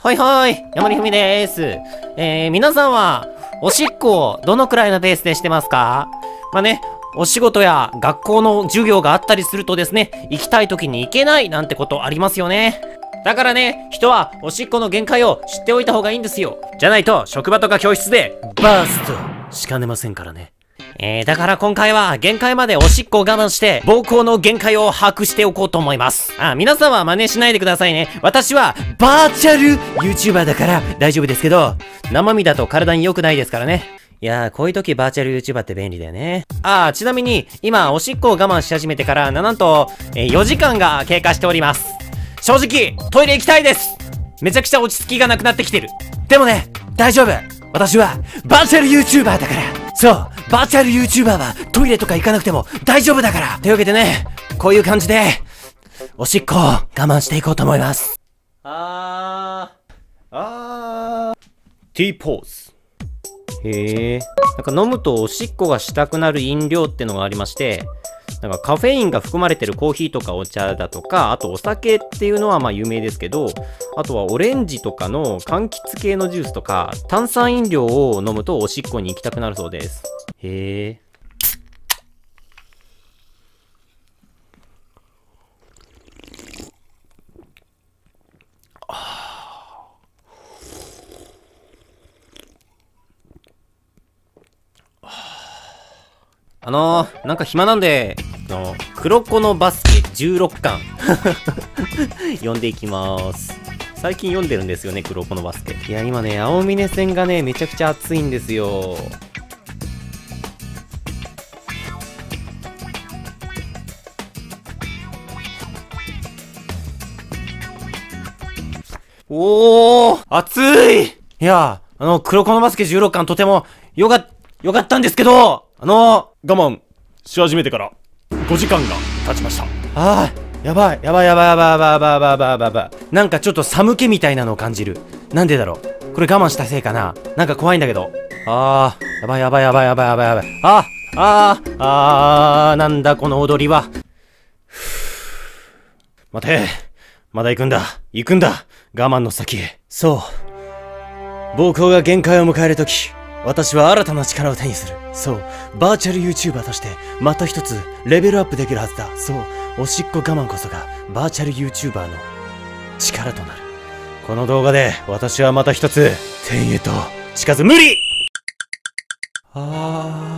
はいはい、山根ふみです。皆さんは、おしっこをどのくらいのペースでしてますか？まあね、お仕事や学校の授業があったりするとですね、行きたい時に行けないなんてことありますよね。だからね、人はおしっこの限界を知っておいた方がいいんですよ。じゃないと、職場とか教室で、バーストしかねませんからね。だから今回は限界までおしっこを我慢して膀胱の限界を把握しておこうと思います。皆さんは真似しないでくださいね。私はバーチャル YouTuber だから大丈夫ですけど、生身だと体に良くないですからね。いやー、こういう時バーチャル YouTuber って便利だよね。ちなみに今おしっこを我慢し始めてからなんと、4時間が経過しております。正直トイレ行きたいです。めちゃくちゃ落ち着きがなくなってきてる。でもね、大丈夫。私はバーチャル YouTuber だから。そう、バーチャル YouTuber はトイレとか行かなくても大丈夫だから。というわけでね、こういう感じでおしっこを我慢していこうと思います。T ポーズ。へえ。なんか飲むとおしっこがしたくなる飲料ってのがありまして、なんかカフェインが含まれてるコーヒーとかお茶だとか、あとお酒っていうのはまあ有名ですけど、あとはオレンジとかの柑橘系のジュースとか、炭酸飲料を飲むとおしっこに行きたくなるそうです。へえ。なんか暇なんで、黒子のバスケ16巻読んでいきまーす。最近読んでるんですよね、黒子のバスケ。いや、今ね、青峰戦がね、めちゃくちゃ熱いんですよ。おー、熱い。いや、黒子のバスケ16巻とてもよかったんですけど、 我慢し始めてから5時間が経ちました。 やばい。なんかちょっと寒気みたいなのを感じる。なんでだろう。これ我慢したせいかな。なんか怖いんだけど。やばい。なんだこの踊りは。待て。まだ行くんだ。我慢の先へ。そう。膀胱が限界を迎えるとき、私は新たな力を手にする。そう、バーチャル YouTuber としてまた一つレベルアップできるはずだ。そう、おしっこ我慢こそがバーチャル YouTuber の力となる。この動画で私はまた一つ天へと近づ無理。